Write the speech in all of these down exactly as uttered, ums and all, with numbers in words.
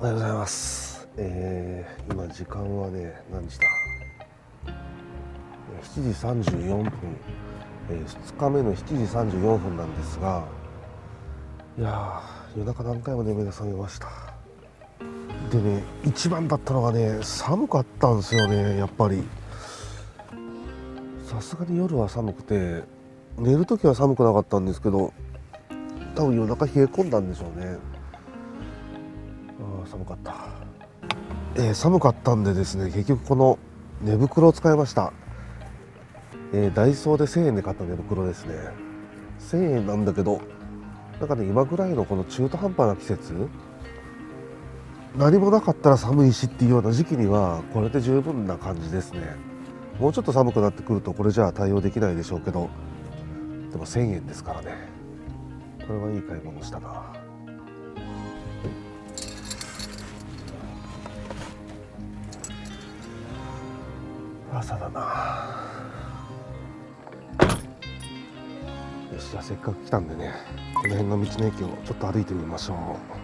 おはようございます。えー、今時間はね、何時だ、しちじさんじゅうよんぷん、えー、ふつかめのしちじさんじゅうよんぷんなんですが、いやー、夜中何回もね目が覚めました。でね、一番だったのがね、寒かったんですよね。やっぱりさすがに夜は寒くて、寝るときは寒くなかったんですけど、多分夜中冷え込んだんでしょうね。あー、寒かった。えー、寒かったんでですね、結局この寝袋を使いました。えー、ダイソーでせんえんで買った寝袋ですね。せんえんなんだけど、なんかね、今ぐらいのこの中途半端な季節、何もなかったら寒いしっていうような時期にはこれで十分な感じですね。もうちょっと寒くなってくるとこれじゃあ対応できないでしょうけど、でもせんえんですからね、これはいい買い物したな。朝だな。よし、じゃあせっかく来たんでね、この辺の道の駅をちょっと歩いてみましょ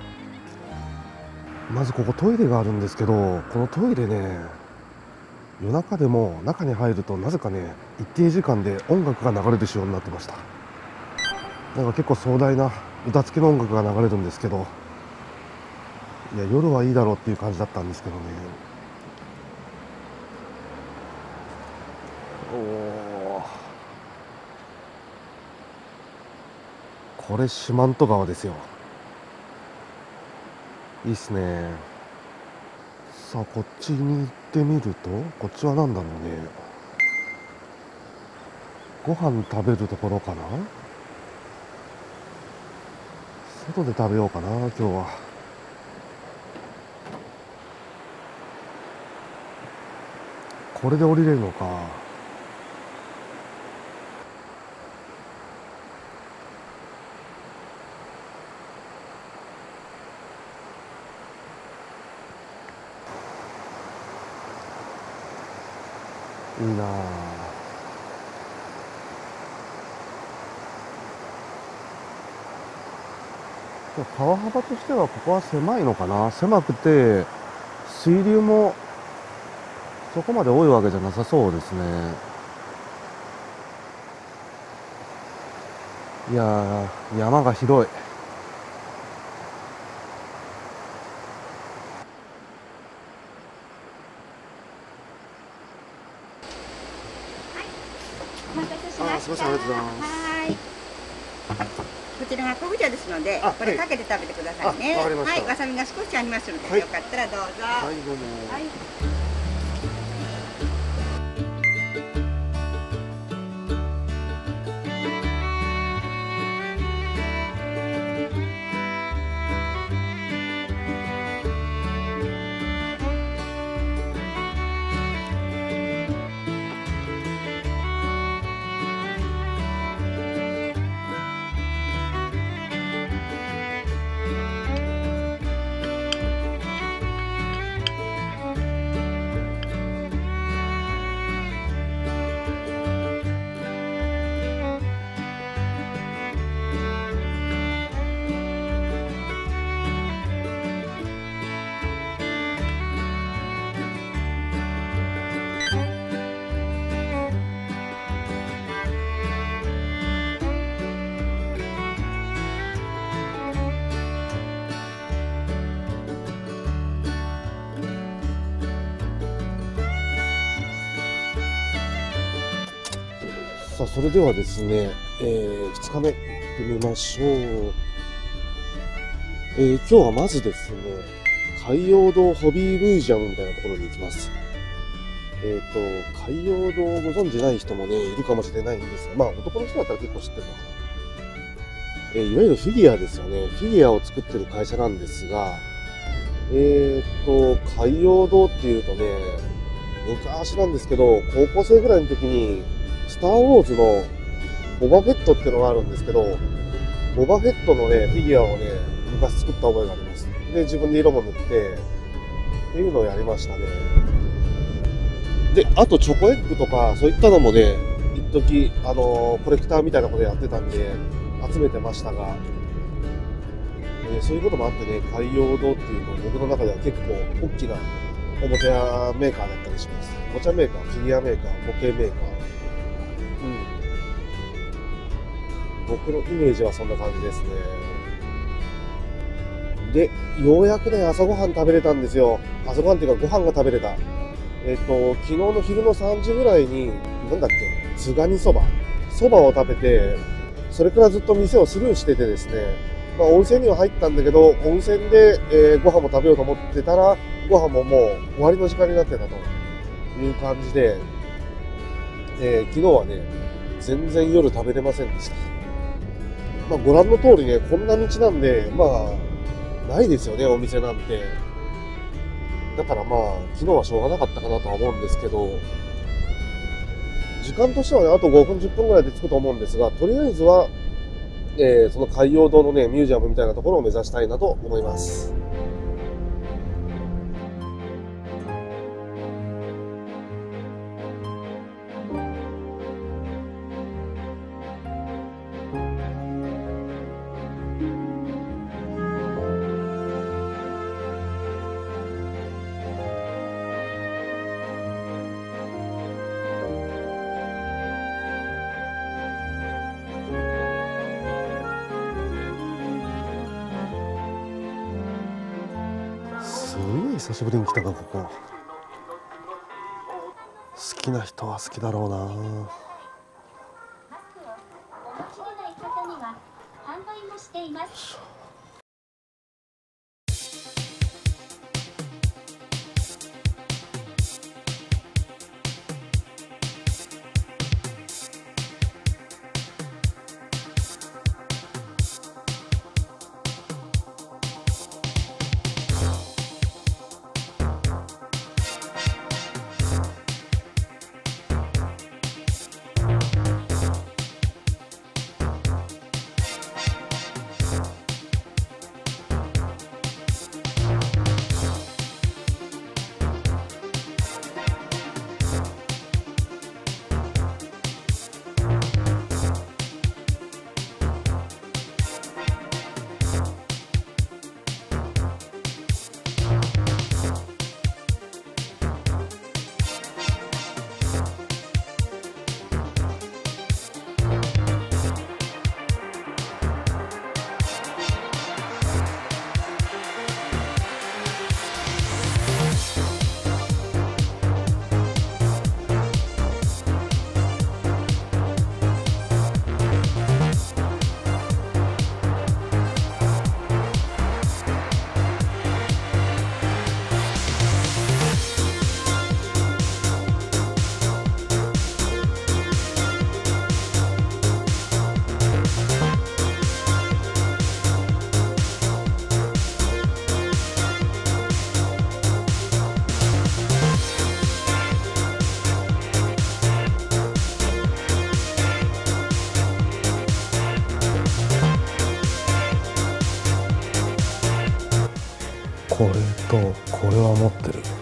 う。まずここトイレがあるんですけど、このトイレね、夜中でも中に入るとなぜかね、一定時間で音楽が流れる仕様になってました。なんか結構壮大な歌付きの音楽が流れるんですけど、いや夜はいいだろうっていう感じだったんですけどね。おー、これ四万十川ですよ。いいっすね。さあこっちに行ってみると、こっちは何だろうね。ご飯食べるところかな。外で食べようかな今日は。これで降りれるのか。いいなあ。川幅としてはここは狭いのかな。狭くて水流もそこまで多いわけじゃなさそうですね。いやー、山が広い。 お待たせしました。 あ、すみません、ありがとうございます。 はい。こちらが昆布茶ですので、 あ、 これかけて食べてくださいね。 はい、わかりました。 はい、わさびが少しありますので、 はい、 よかったらどうぞ。 はい、どうも。 はい。 さあそれではですね、えー、ふつかめ行ってみましょう。えー、今日はまずですね、海洋堂ホビーミュージアムみたいなところに行きます。えっ、ー、と海洋堂をご存じない人もねいるかもしれないんですが、まあ男の人だったら結構知ってるのかな。えー、いわゆるフィギュアですよね。フィギュアを作ってる会社なんですが、えっ、ー、と海洋堂っていうとね、昔なんですけど高校生ぐらいの時にスター・ウォーズのボバフェットっていうのがあるんですけど、ボバフェットのね、フィギュアをね、昔作った覚えがあります。で、自分で色も塗って、っていうのをやりましたね。で、あとチョコエッグとか、そういったのもね、一時あのー、コレクターみたいなことやってたんで、集めてましたが、 えーそういうこともあってね、海洋堂っていうと僕の中では結構大きなおもちゃメーカーだったりします。おもちゃメーカー、フィギュアメーカー、模型メーカー。うん。僕のイメージはそんな感じですね。で、ようやくね、朝ごはん食べれたんですよ。朝ごはんっていうかご飯が食べれた。えっと、昨日の昼のさんじぐらいに、なんだっけ、つがにそば。そばを食べて、それからずっと店をスルーしててですね、まあ温泉には入ったんだけど、温泉で、えーご飯も食べようと思ってたら、ご飯ももう終わりの時間になってたという感じで、えー昨日はね、全然夜食べれませんでした。まあご覧の通りね、こんな道なんで、まあ、ないですよね、お店なんて。だからまあ、昨日はしょうがなかったかなとは思うんですけど、時間としてはね、あとごふん、じゅっぷんぐらいで着くと思うんですが、とりあえずは、えーその海洋堂のね、ミュージアムみたいなところを目指したいなと思います。すごい久しぶりに来たな、ここ。好きな人は好きだろうな。 マスクをお持ちでない方には販売もしています。 これとこれは持ってる。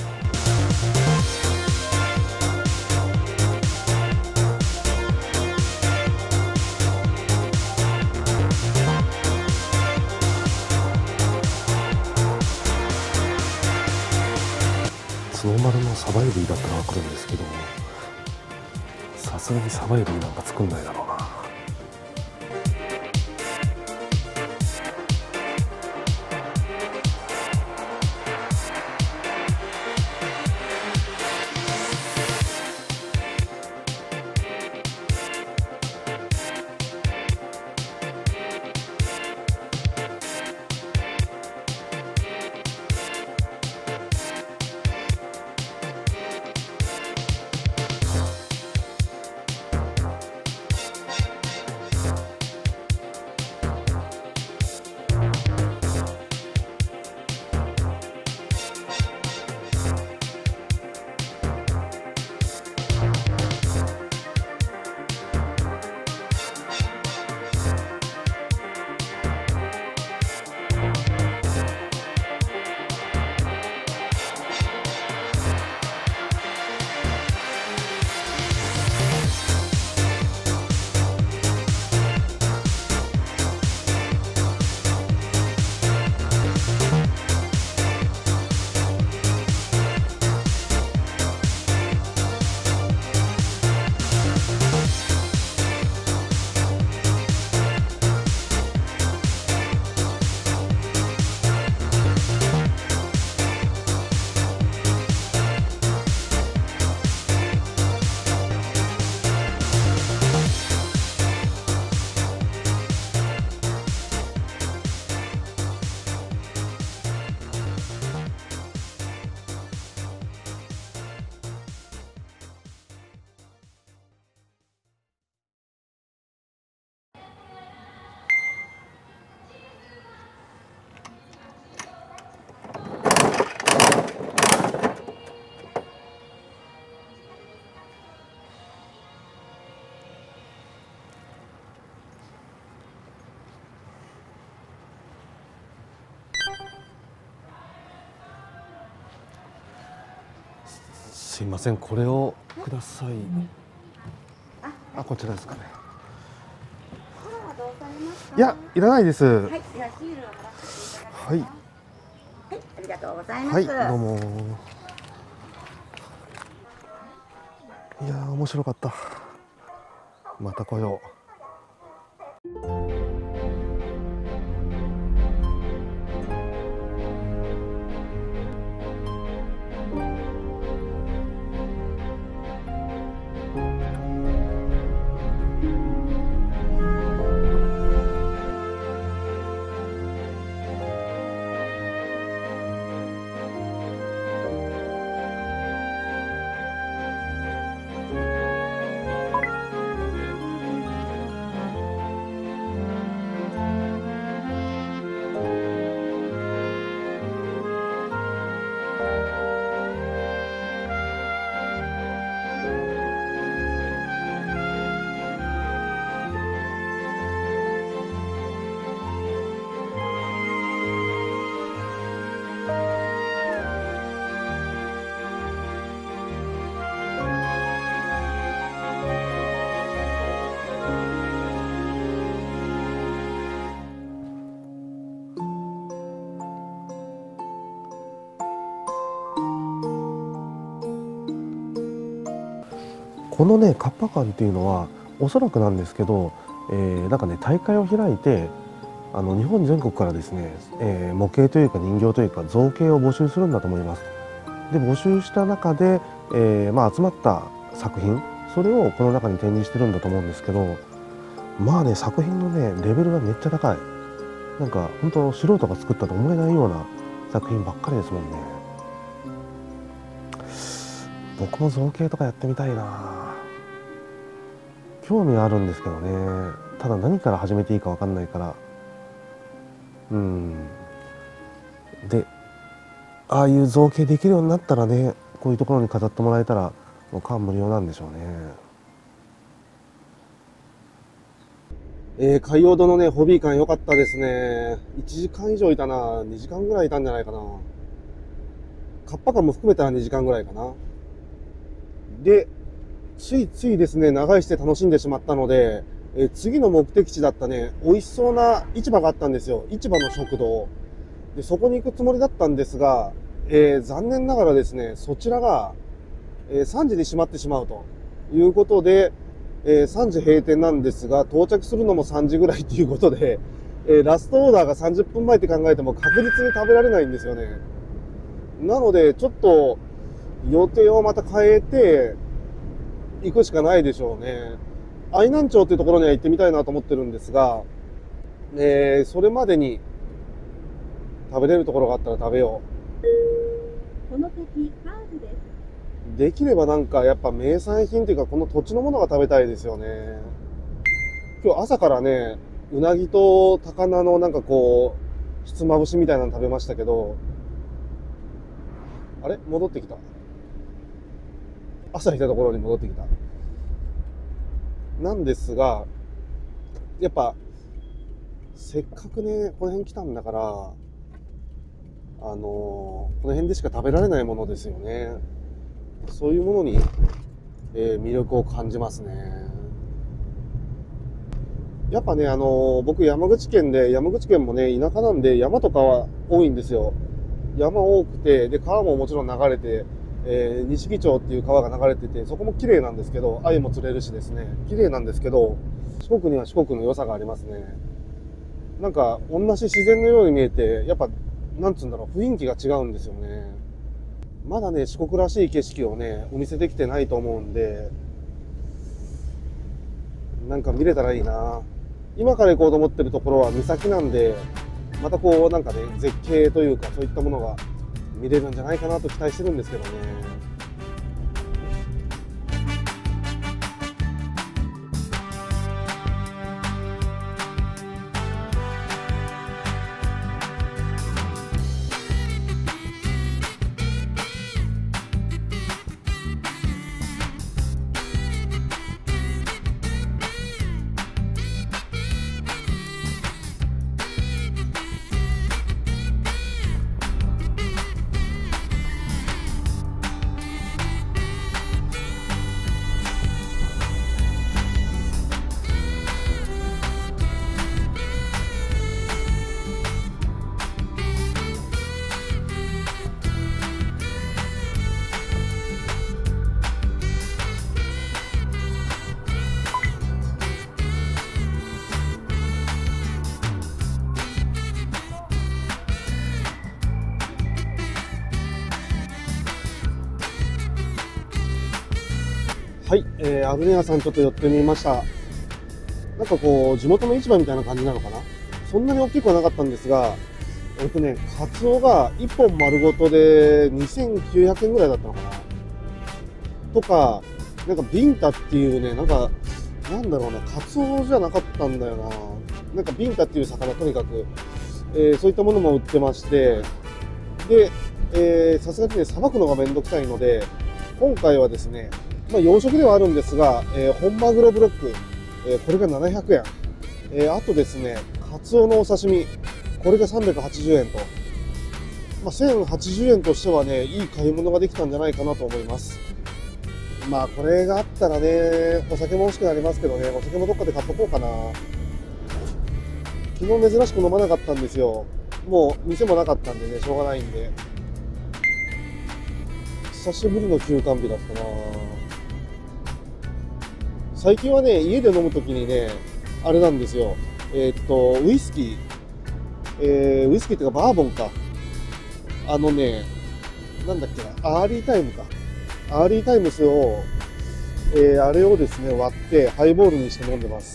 角丸のサバエビだったら来るんですけど、さすがにサバエビなんか作んないだろうな。 すいません、これをください。あ、こちらですかね。いや、いらないです。 はい、ではシールを貼らせていただきます。 はい。 はい、ありがとうございます。 はい、どうも。いやー、面白かった。また来よう。このね、カッパ館っていうのはおそらくなんですけど、えー、なんかね大会を開いて、あの日本全国からですね、えー、模型というか人形というか造形を募集するんだと思います。で募集した中で、えーまあ、集まった作品、それをこの中に展示してるんだと思うんですけど、まあね作品のねレベルがめっちゃ高い。なんか本当素人が作ったと思えないような作品ばっかりですもんね。僕も造形とかやってみたいな。興味あるんですけどね。ただ何から始めていいか分かんないから。うんで、ああいう造形できるようになったらね、こういうところに飾ってもらえたらもう感無量なんでしょうね。えー、海洋堂のねホビー館良かったですね。いちじかん以上いたな。にじかんぐらいいたんじゃないかな。カッパ館も含めたらにじかんぐらいかな。でついついですね長居して楽しんでしまったので、えー、次の目的地だったね美味しそうな市場があったんですよ。市場の食堂で、そこに行くつもりだったんですが、えー、残念ながらですねそちらが、えー、さんじに閉まってしまうということで、えー、さんじ閉店なんですが、到着するのもさんじぐらいということで、えー、ラストオーダーがさんじゅっぷんまえって考えても確実に食べられないんですよね。なのでちょっと予定をまた変えて行くしかないでしょうね。愛南町というところには行ってみたいなと思ってるんですが、えー、それまでに食べれるところがあったら食べよこの先カーブです。 う。できればなんかやっぱ名産品というかこの土地のものが食べたいですよね。今日朝からねうなぎと高菜のなんかこうひつまぶしみたいなの食べましたけど、あれ戻ってきた。朝来たところに戻ってきた。なんですが、やっぱせっかくねこの辺来たんだから、あのー、この辺でしか食べられないものですよね。そういうものに、えー、魅力を感じますね。やっぱね、あのー、僕山口県で、山口県もね田舎なんで山とかは多いんですよ。山多くて、で川ももちろん流れて、えー、錦町っていう川が流れてて、そこも綺麗なんですけど、鮎も釣れるしですね、綺麗なんですけど、四国には四国の良さがありますね。なんか同じ自然のように見えて、やっぱなんつうんだろう、雰囲気が違うんですよね。まだね四国らしい景色をねお見せできてないと思うんで、なんか見れたらいいな。今から行こうと思ってるところは岬なんで、またこうなんかね絶景というかそういったものが見れるんじゃないかなと期待してるんですけどね。 はい、えー、アグネ屋さんちょっと寄ってみました。なんかこう、地元の市場みたいな感じなのかな。そんなに大きくはなかったんですが、えっとね、カツオがいっぽん丸ごとでにせんきゅうひゃくえんぐらいだったのかな。とか、なんかビンタっていうね、なんか、なんだろうな、カツオじゃなかったんだよな。なんかビンタっていう魚、とにかく、えー、そういったものも売ってまして、で、えー、さすがにね、さばくのがめんどくさいので、今回はですね、まあ、養殖ではあるんですが、えー、本マグロブロック、えー、これがななひゃくえん、えー、あとですね、カツオのお刺身、これがさんびゃくはちじゅうえんと、まあ、せんはちじゅうえんとしてはね、いい買い物ができたんじゃないかなと思います。まあ、これがあったらね、お酒も欲しくなりますけどね、お酒もどっかで買っとこうかな。昨日珍しく飲まなかったんですよ。もう店もなかったんでね、しょうがないんで。久しぶりの休館日だったな。最近はね、家で飲むときにね、あれなんですよ。えー、っと、ウイスキー。えー、ウイスキーっていうかバーボンか。あのね、なんだっけな、アーリータイムか。アーリータイムスを、えー、あれをですね、割ってハイボールにして飲んでます。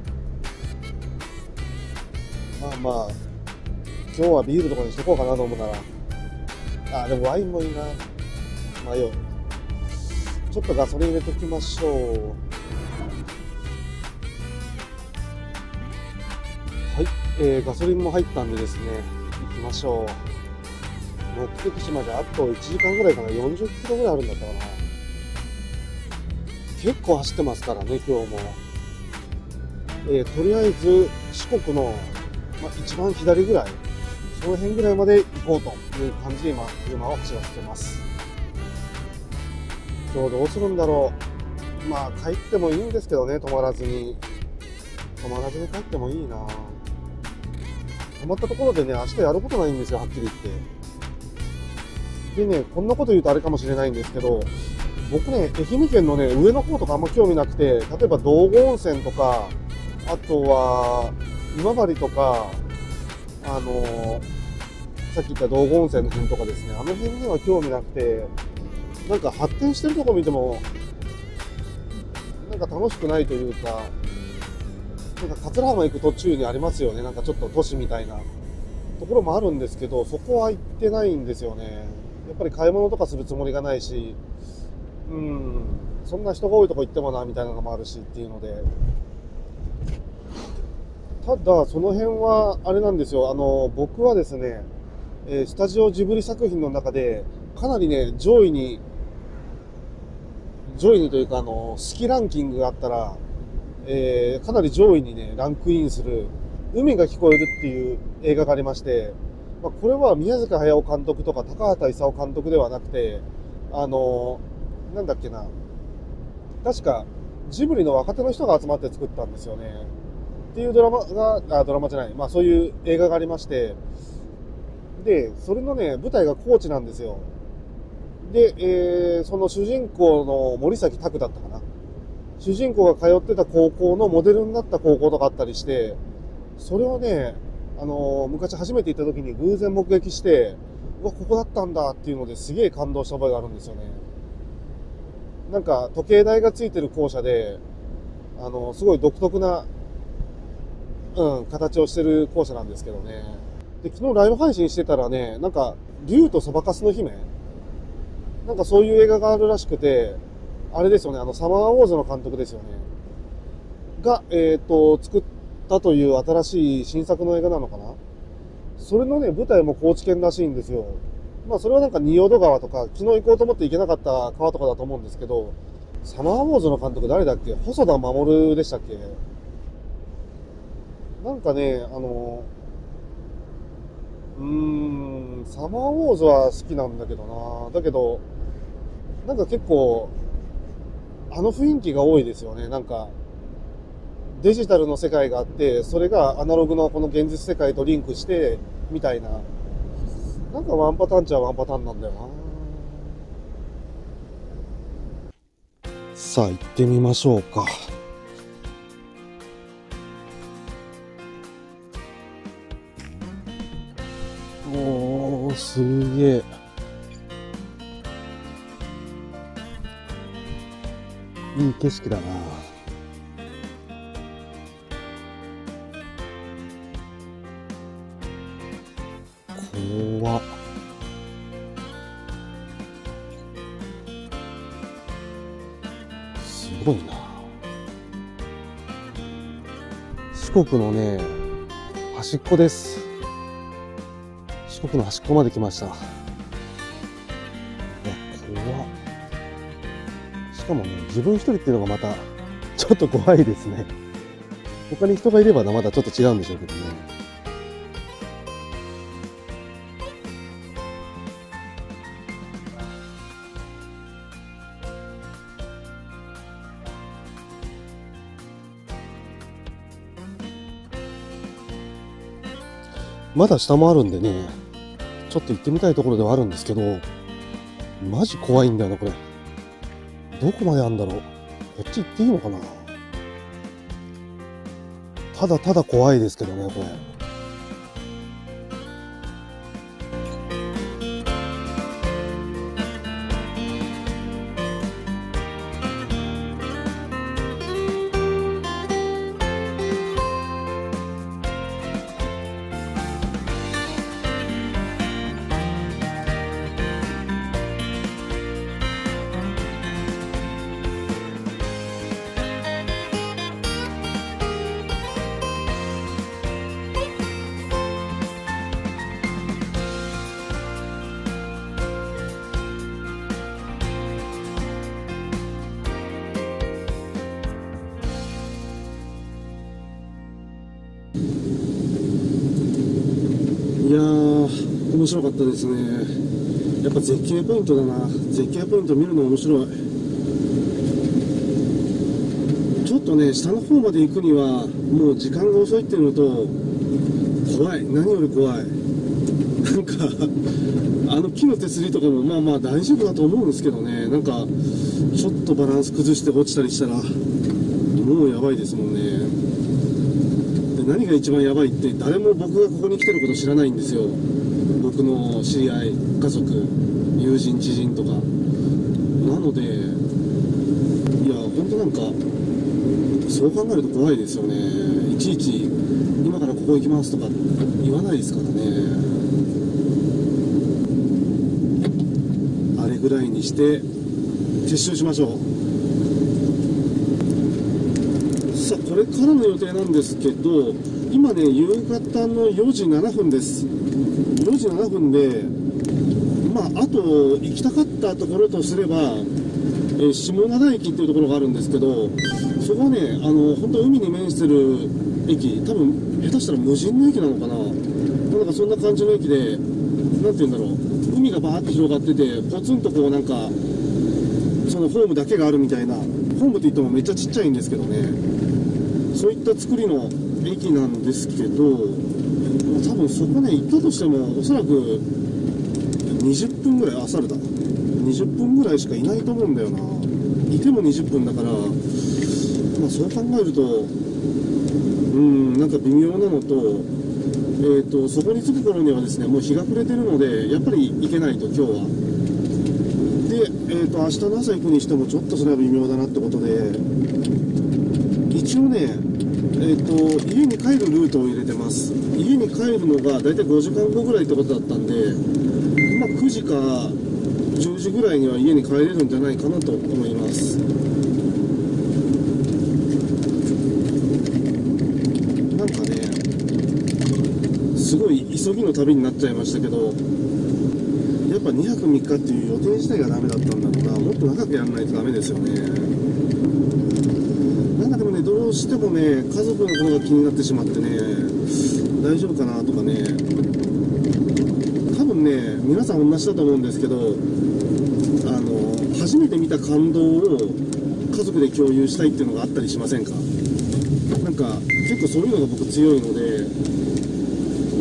まあまあ、今日はビールとかにしとこうかな、飲むなら。あ、でもワインもいいな。迷う。ちょっとガソリン入れときましょう。はい、えー、ガソリンも入ったんでですね、行きましょう。目的地まであといちじかんぐらいかな、よんじゅっキロぐらいあるんだったかな。結構走ってますからね、今日も。えー、とりあえず四国の、まあ、一番左ぐらい、その辺ぐらいまで行こうという感じで今、車を走らせてます。今日どうするんだろう。まあ帰ってもいいんですけどね、止まらずに。止まらずに帰ってもいいな。止まったところでね、明日やることないんですよ、はっきり言って。でね、こんなこと言うとあれかもしれないんですけど、僕ね、愛媛県のね、上の方とかあんま興味なくて、例えば道後温泉とか、あとは今治とか、あのー、さっき言った道後温泉の辺とかですね、あの辺には興味なくて、なんか発展してるとこ見ても、なんか楽しくないというか、なんか桂浜行く途中にありますよね、なんかちょっと都市みたいなところもあるんですけど、そこは行ってないんですよね。やっぱり買い物とかするつもりがないし、うん、そんな人が多いとこ行ってもなみたいなのもあるしっていうので、ただその辺はあれなんですよ。あの僕はですね、えースタジオジブリ作品の中でかなりね上位に上位にというかあの好きランキングがあったら、えーかなり上位にねランクインする海が聞こえるっていう映画がありまして、まあ、これは宮坂駿監督とか高畑勲監督ではなくて、あのなんだっけな、確かジブリの若手の人が集まって作ったんですよねっていうドラマが、あ、ドラマじゃない、まあそういう映画がありまして、で、それのね、舞台が高知なんですよ。で、えーその主人公の森崎拓だったかな。主人公が通ってた高校のモデルになった高校とかあったりして、それをね、あのー昔初めて行った時に偶然目撃して、うわ、ここだったんだっていうのですげえ感動した覚えがあるんですよね。なんか時計台がついてる校舎で、あのーすごい独特な、うん、形をしてる校舎なんですけどね。で、昨日ライブ配信してたらね、なんか、竜とそばかすの姫なんかそういう映画があるらしくて、あれですよね、あの、サマーウォーズの監督ですよね。が、えっと、作ったという新しい新作の映画なのかな。それのね、舞台も高知県らしいんですよ。まあ、それはなんか仁淀川とか、昨日行こうと思って行けなかった川とかだと思うんですけど、サマーウォーズの監督誰だっけ？細田守でしたっけ？なんかね、あの、うーん、サマーウォーズは好きなんだけどな。だけど、なんか結構、あの雰囲気が多いですよね。なんか、デジタルの世界があって、それがアナログのこの現実世界とリンクして、みたいな。なんかワンパターンっちゃワンパターンなんだよな。さあ、行ってみましょうか。おー、すげえ。 いい景色だな。怖っ。すごいな。四国のね、端っこです。四国の端っこまで来ました。いや、怖っ。しかもね、自分一人っていうのがまた、ちょっと怖いですね。他に人がいればまだちょっと違うんでしょうけどね。まだ下もあるんでね、ちょっと行ってみたいところではあるんですけど、マジ怖いんだよな、これ。どこまであるんだろう。こっち行っていいのかな。ただただ怖いですけどね、これ。いやー、面白かったですね。やっぱ絶景ポイントだな。絶景ポイント見るの面白い。ちょっとね、下の方まで行くにはもう時間が遅いっていうのと、怖い。何より怖い。なんかあの木の手すりとかもまあまあ大丈夫だと思うんですけどね、なんかちょっとバランス崩して落ちたりしたらもうやばいですもんね。何が一番やばいって、誰も僕がここに来てること知らないんですよ。僕の知り合い、家族、友人、知人とか。なので、いや、本当なんか、そう考えると怖いですよね。いちいち、今からここ行きますとか言わないですからね。あれぐらいにして、撤収しましょう。さあ、これからの予定なんですけど、今ね、夕方のよじななふんです。よじななふんで、まあ、あと行きたかったところとすれば、えー、下灘駅っていうところがあるんですけど、そこはね、あの本当海に面してる駅、多分下手したら無人の駅なのかな、なんかそんな感じの駅で、なんていうんだろう、海がバーって広がってて、ポツンとこうなんか、そのホームだけがあるみたいな、ホームって言ってもめっちゃちっちゃいんですけどね、そういった作りの駅なんですけど、多分そこね、行ったとしても、おそらくにじゅっぷんぐらい、あ、猿だ、にじゅっぷんぐらいしかいないと思うんだよな。いてもにじゅっぷんだから、まあ、そう考えると、うん、なんか微妙なのと、えーと、そこに着く頃にはですね、もう日が暮れてるので、やっぱり行けないと、今日は。で、えーと、明日の朝行くにしても、ちょっとそれは微妙だなってことで、一応ね、えーと、家に帰るルートを入れてます。家に帰るのがだいたいごじかんごぐらいってことだったんで、まあ、くじかじゅうじぐらいには家に帰れるんじゃないかなと思います。なんかね、すごい急ぎの旅になっちゃいましたけど、やっぱにはくみっかっていう予定自体がダメだったんだろうな。もっと長くやらないとダメですよね。なんかでもね、どうしてもね、家族のことが気になってしまってね、大丈夫かなとかね、多分ね、皆さん同じだと思うんですけど、あの、初めて見た感動を家族で共有したいっていうのがあったりしませんか？なんか、結構そういうのが僕強いので、うん。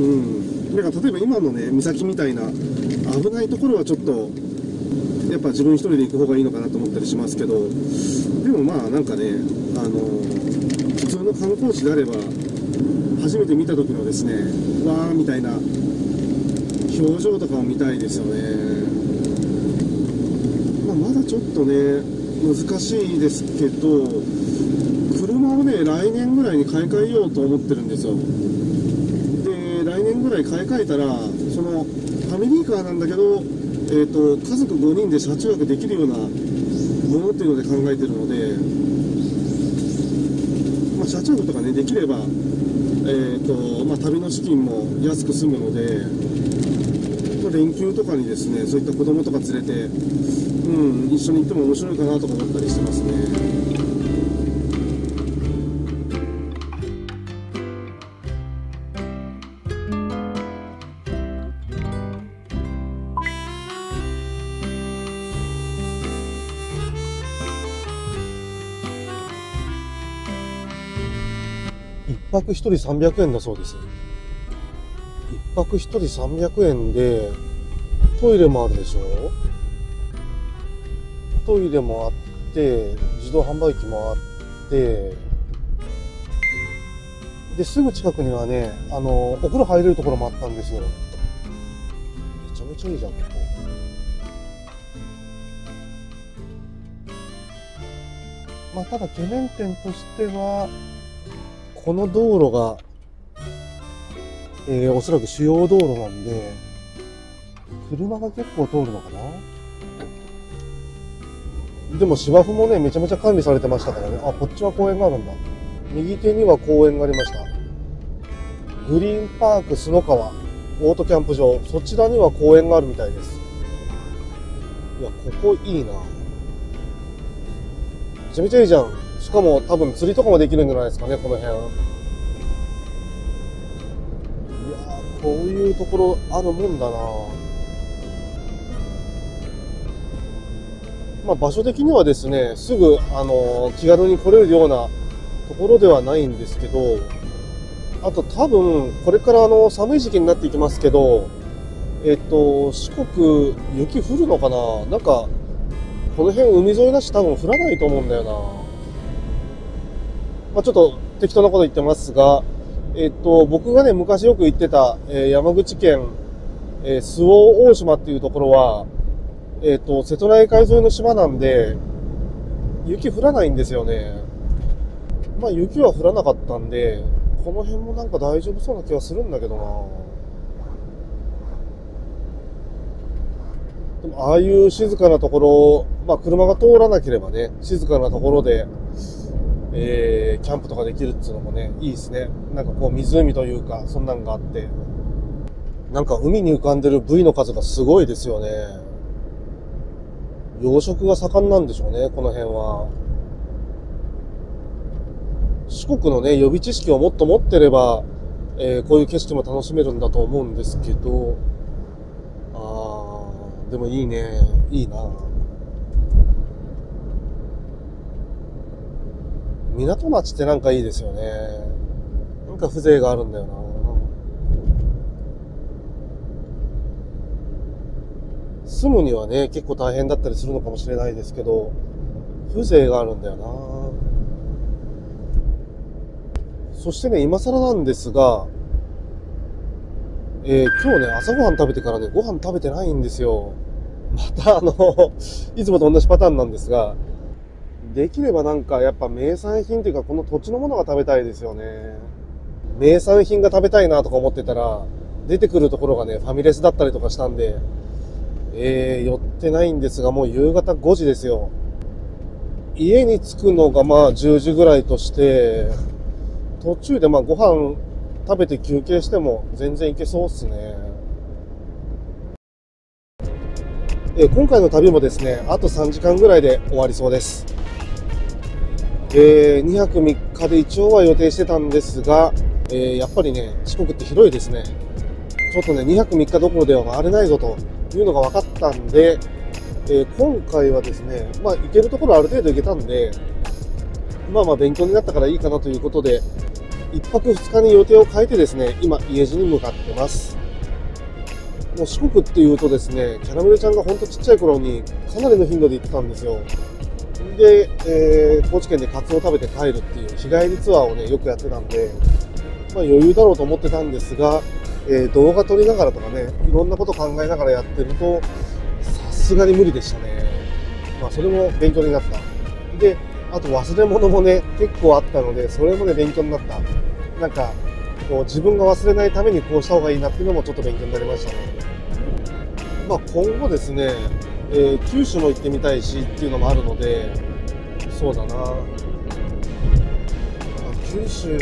なんか例えば今のね、岬みたいな危ないところはちょっと、やっぱ自分一人で行く方がいいのかなと思ったりしますけど、でもまあなんかね、あの普通の観光地であれば初めて見た時のですね、わーみたいな表情とかを見たいですよね。まあ、まだちょっとね、 難しいですけど、車をね、来年ぐらいに買い替えようと思ってるんですよ。で、来年ぐらい買い替えたら、そのファミリーカーなんだけど、えーと、家族ごにんで車中泊できるようなものっていうので考えてるので、まあ、車中泊とかね、できれば、えーとまあ、旅の資金も安く済むので、まあ、連休とかにですね、そういった子供とか連れて、うん、一緒に行っても面白いかなとか思ったりしてますね。一泊一人さんびゃくえんだそうです。一泊一人さんびゃくえんで、トイレもあるでしょ？トイレもあって、自動販売機もあって、で、すぐ近くにはね、あの、お風呂入れるところもあったんですよ。めちゃめちゃいいじゃん、ここ。まあ、ただ懸念点としては、この道路が、えー、おそらく主要道路なんで、車が結構通るのかな？でも芝生もね、めちゃめちゃ管理されてましたからね。あ、こっちは公園があるんだ。右手には公園がありました。グリーンパークスノ川、オートキャンプ場、そちらには公園があるみたいです。いや、ここいいな。めちゃめちゃいいじゃん。しかも多分釣りとかもできるんじゃないですかね、この辺。いやー、こういうところあるもんだな。まあ場所的にはですね、すぐ、あのー、気軽に来れるようなところではないんですけど、あと多分、これからあの、寒い時期になっていきますけど、えっと、四国、雪降るのかな？なんか、この辺海沿いだし多分降らないと思うんだよな。まあ、ちょっと適当なこと言ってますが、えっと、僕がね、昔よく行ってた、えー、山口県、えー、周防大島っていうところは、えっと、瀬戸内海沿いの島なんで、雪降らないんですよね。まあ、雪は降らなかったんで、この辺もなんか大丈夫そうな気はするんだけどな。でも、ああいう静かなところ、まあ、車が通らなければね、静かなところで、えー、キャンプとかできるっていうのもね、いいですね。なんかこう湖というか、そんなんがあって。なんか海に浮かんでるブイの数がすごいですよね。養殖が盛んなんでしょうね、この辺は。四国のね、予備知識をもっと持ってれば、えー、こういう景色も楽しめるんだと思うんですけど、あー、でもいいね、いいな。港町ってなんかいいですよね。なんか風情があるんだよな。住むにはね、結構大変だったりするのかもしれないですけど、風情があるんだよな。そしてね、今更なんですが、えー、今日ね、朝ごはん食べてからね、ご飯食べてないんですよ。またあの、いつもと同じパターンなんですが、できればなんかやっぱ名産品というかこの土地のものが食べたいですよね。名産品が食べたいなとか思ってたら、出てくるところがね、ファミレスだったりとかしたんで、えー、寄ってないんですが、もう夕方ごじですよ。家に着くのがまあじゅうじぐらいとして、途中でまあご飯食べて休憩しても全然いけそうっすね。えー、今回の旅もですね、あとさんじかんぐらいで終わりそうです。えー、にはくみっかで一応は予定してたんですが、えー、やっぱりね、四国って広いですね。ちょっとね、にはくみっかどころでは回れないぞというのが分かったんで、えー、今回はですね、まあ行けるところある程度行けたんで、まあまあ勉強になったからいいかなということで、いっぱくふつかに予定を変えてですね、今家路に向かってます。もう四国っていうとですね、キャラメルちゃんがほんとちっちゃい頃にかなりの頻度で行ってたんですよ。で、えー、高知県でカツオを食べて帰るっていう日帰りツアーをね、よくやってたんで、まあ余裕だろうと思ってたんですが、えー、動画撮りながらとかね、いろんなこと考えながらやってると、さすがに無理でしたね。まあそれも勉強になった。 で、あと忘れ物もね、結構あったので、それもね、勉強になった。なんか、こう自分が忘れないためにこうした方がいいなっていうのもちょっと勉強になりましたね。まあ今後ですね、えー、九州も行ってみたいしっていうのもあるので、そうだな。まあ、九州、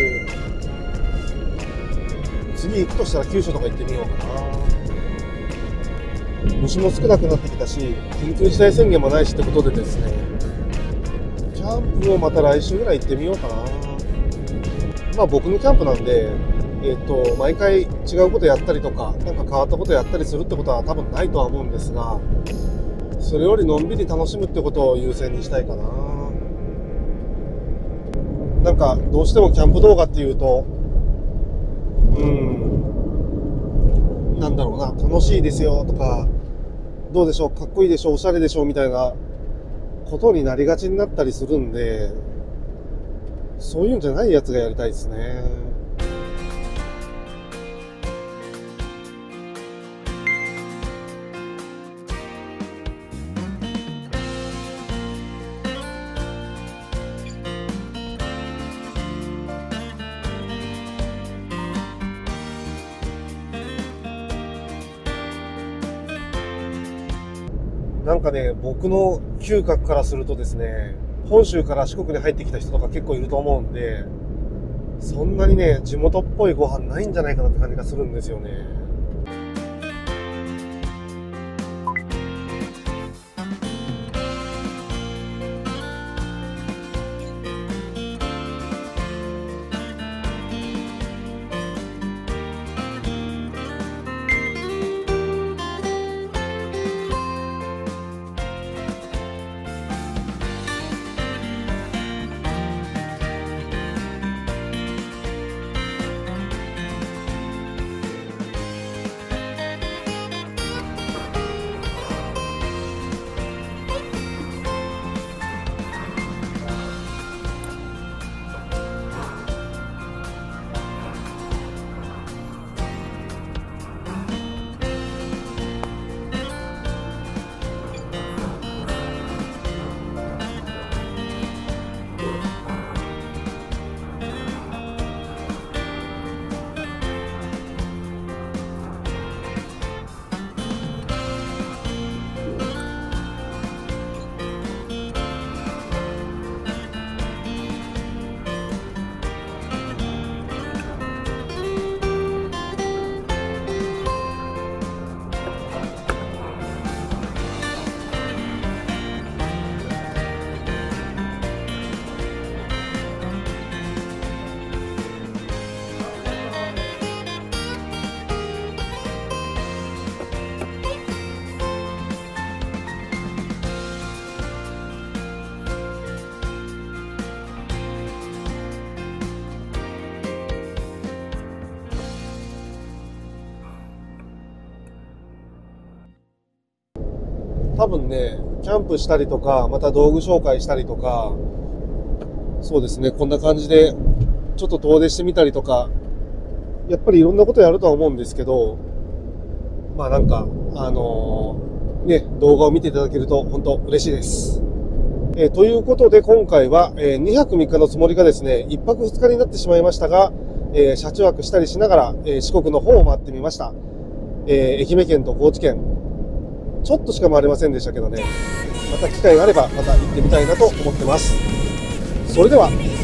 次行くとしたら九州とか行ってみようかな。虫も少なくなってきたし、緊急事態宣言もないしってことでですね、キャンプをまた来週ぐらい行ってみようかな。まあ僕のキャンプなんで、えっと、毎回違うことやったりとか、なんか変わったことやったりするってことは多分ないとは思うんですが、それよりのんびり楽しむってことを優先にしたいかな。なんかどうしてもキャンプ動画っていうと、うーん、なんだろうな、楽しいですよとか、どうでしょう、かっこいいでしょう、おしゃれでしょうみたいなことになりがちになったりするんで、そういうんじゃないやつがやりたいですね。なんかね、僕の嗅覚からするとですね、本州から四国に入ってきた人とか結構いると思うんで、そんなにね、地元っぽいご飯ないんじゃないかなって感じがするんですよね。多分ね、キャンプしたりとか、また道具紹介したりとか、そうですね、こんな感じでちょっと遠出してみたりとか、やっぱりいろんなことやるとは思うんですけど、まあなんか、あのー、ね、動画を見ていただけると本当嬉しいです。えー、ということで今回は、えー、にはくみっかのつもりがですね、いっぱくふつかになってしまいましたが、えー、車中泊したりしながら、えー、四国の方を回ってみました。えー、愛媛県と高知県。ちょっとしか回れませんでしたけどね、また機会があればまた行ってみたいなと思ってます。それでは。